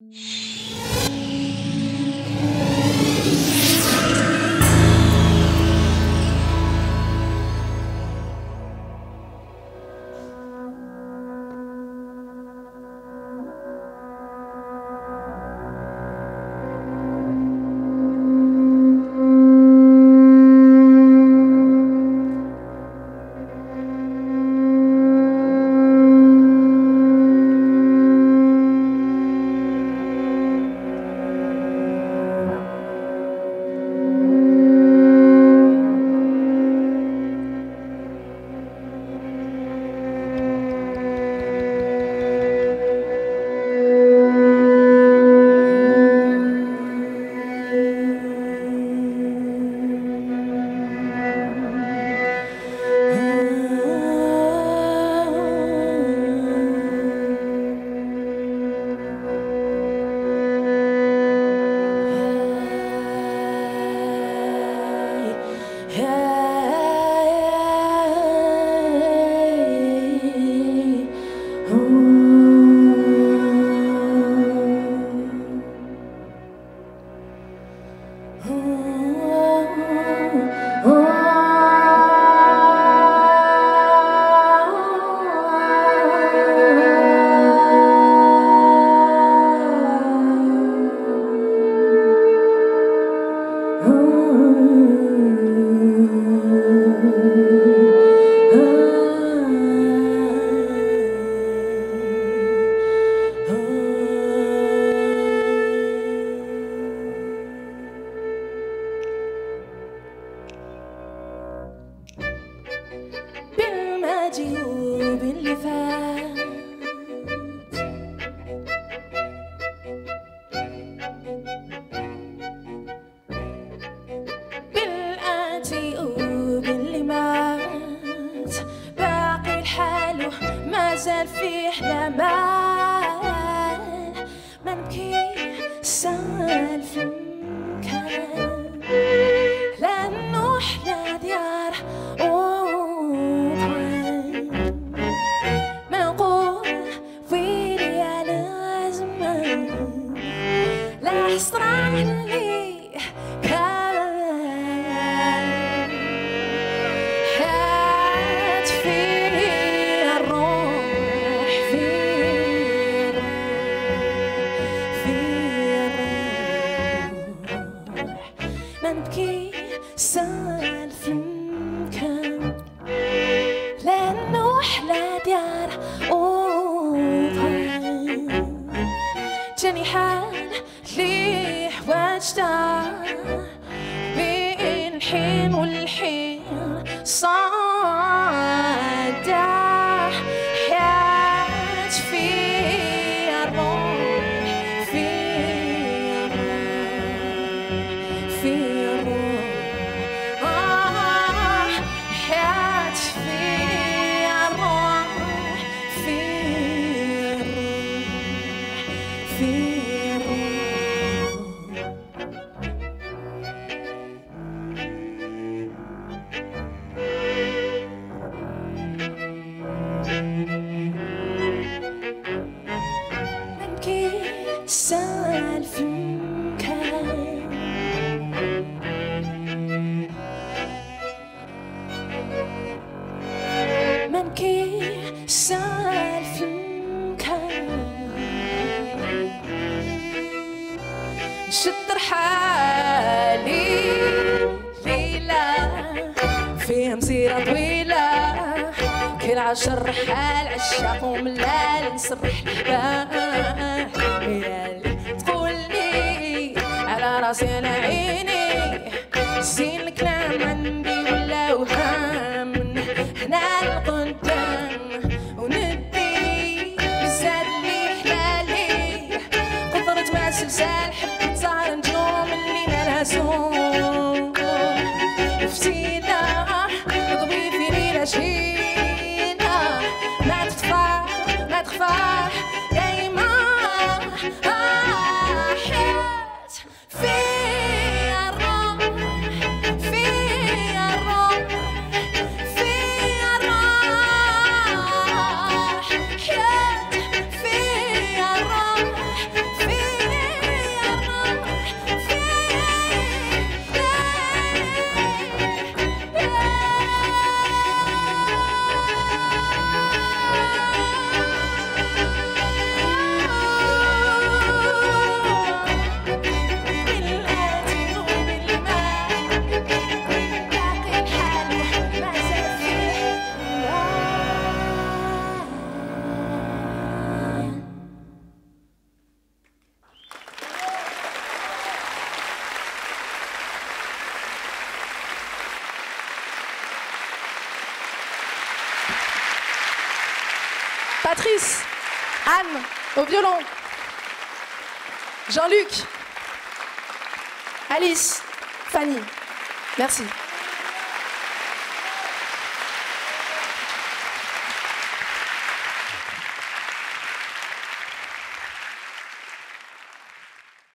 بالمجيوب اللي فات بالآتي وباللي مات باقي الحال ما زال في حلمان ما نبكي سال في المكان لأنه أحلى ديار حصرا اللي كان حات في الروح في الروح ما نبكي سال في المكان لأنه أحلى ديار جاني حال ليه واجده بين الحين والحين صاده حياة في الروح في الروح في الروح حياة في الروح في الروح في سال في المكان منكي سال في المكان شد رحالي ليلة فيها مسيرة طويلة كل 10 رحال عشاق وملال نسرح الحبال تقولي على راسي انا عيني زين الكلام عندي ولا وهام هنا لقدام وندي بزاد لي حلالي قدرة ما سلسال حبة زهر نجوم اللي مالها سوم فتيلة نضوي في ليلة شيلة ما تطفى ما تخفى دايما حياة في الروح Béatrice, Anne au violon, Jean-Luc, Alice, Fanny. Merci.